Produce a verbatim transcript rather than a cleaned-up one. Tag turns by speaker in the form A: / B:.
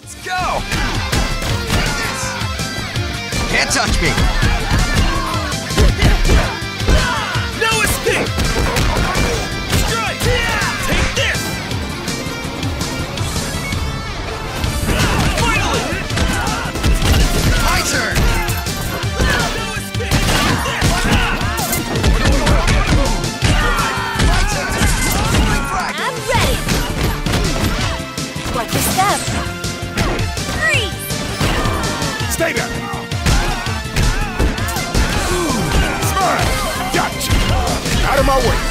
A: Let's go! Can't touch me!
B: No escape! Destroy! Take this! Finally!
A: My turn!
B: No escape!
C: I'm ready! Watch your step! Freeze!
B: Stay there! Smile! Gotcha! Out of my way!